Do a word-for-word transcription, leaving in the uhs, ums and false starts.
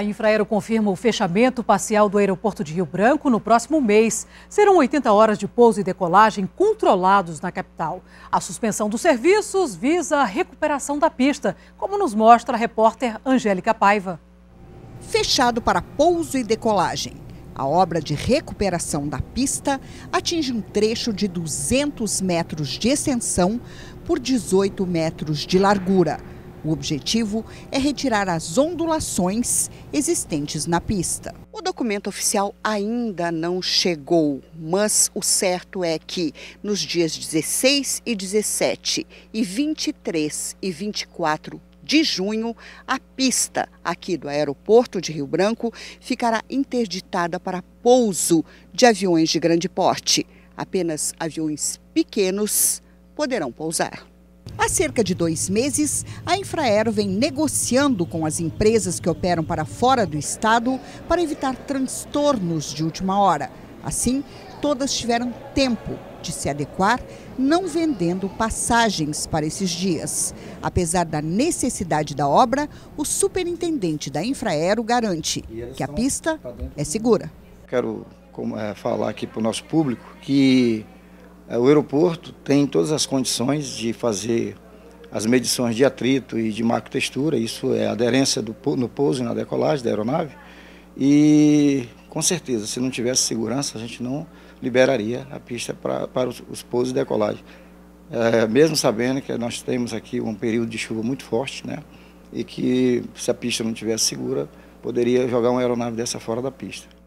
A Infraero confirma o fechamento parcial do aeroporto de Rio Branco no próximo mês. Serão oitenta horas de pouso e decolagem controlados na capital. A suspensão dos serviços visa a recuperação da pista, como nos mostra a repórter Angélica Paiva. Fechado para pouso e decolagem. A obra de recuperação da pista atinge um trecho de duzentos metros de extensão por dezoito metros de largura. O objetivo é retirar as ondulações existentes na pista. O documento oficial ainda não chegou, mas o certo é que nos dias dezesseis e dezessete e vinte e três e vinte e quatro de junho, a pista aqui do aeroporto de Rio Branco ficará interditada para pouso de aviões de grande porte. Apenas aviões pequenos poderão pousar. Há cerca de dois meses, a Infraero vem negociando com as empresas que operam para fora do estado para evitar transtornos de última hora. Assim, todas tiveram tempo de se adequar, não vendendo passagens para esses dias. Apesar da necessidade da obra, o superintendente da Infraero garante que a pista é segura. Quero falar aqui para o nosso público que o aeroporto tem todas as condições de fazer as medições de atrito e de macrotextura, isso é a aderência do, no pouso e na decolagem da aeronave. E com certeza, se não tivesse segurança, a gente não liberaria a pista pra, para os, os pousos e decolagem. É, mesmo sabendo que nós temos aqui um período de chuva muito forte, né? E que se a pista não tivesse segura, poderia jogar uma aeronave dessa fora da pista.